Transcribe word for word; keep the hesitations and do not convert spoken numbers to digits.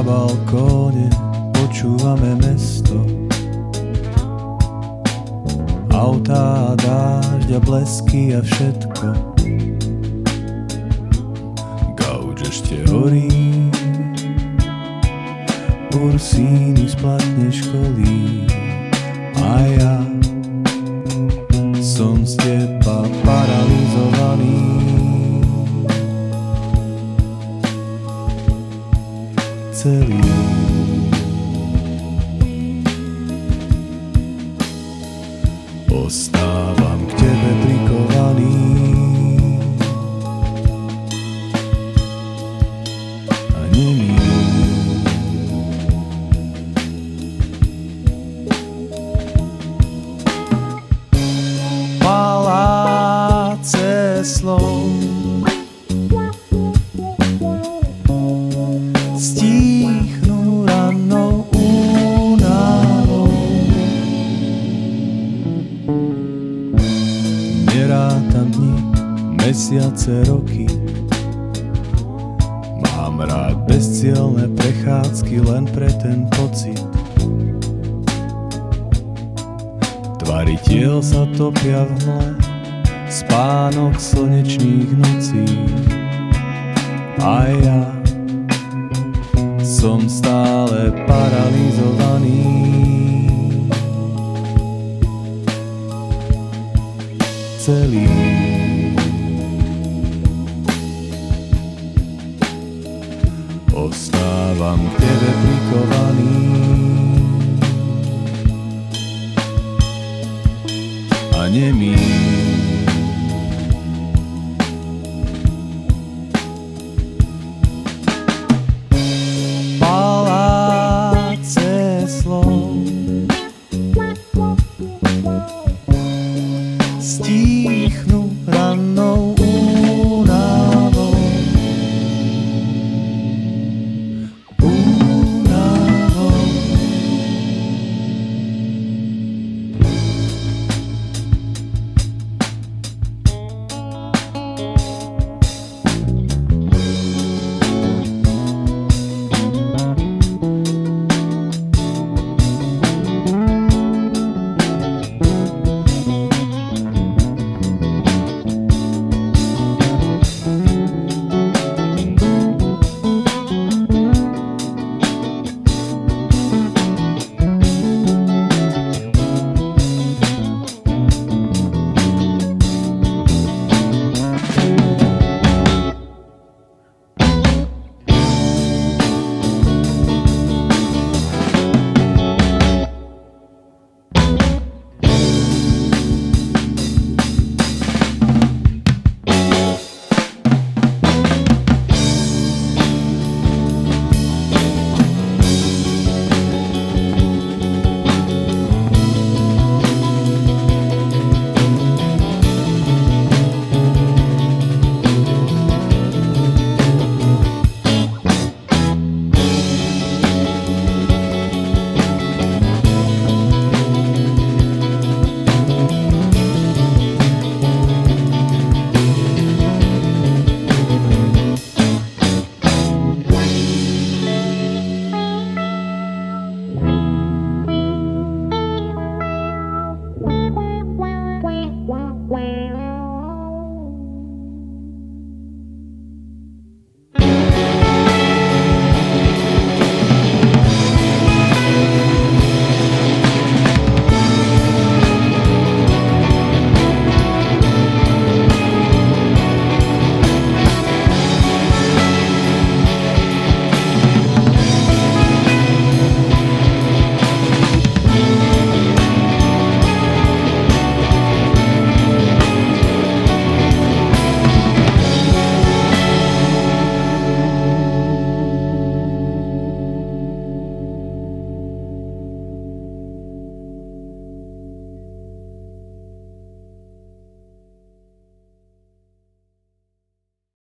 balkóne počúvame mesto. Autá, dážď a blesky a všetko. Gauč ešte horí, Ursíny z platne, školí. A ja som z teba paralyzovaný. Celý ostávam k tebe prikovaný a nemý. Paláce slov stíchnú rannou únavou. Nerátam dni, mesiace, roky. Mám rád bezcielne prechádzky len pre ten pocit. Tvary tiel sa topia v hmle, spánok slnečných nocí. A ja som stále paralyzovaný. Celý ostávam k tebe prikovaný.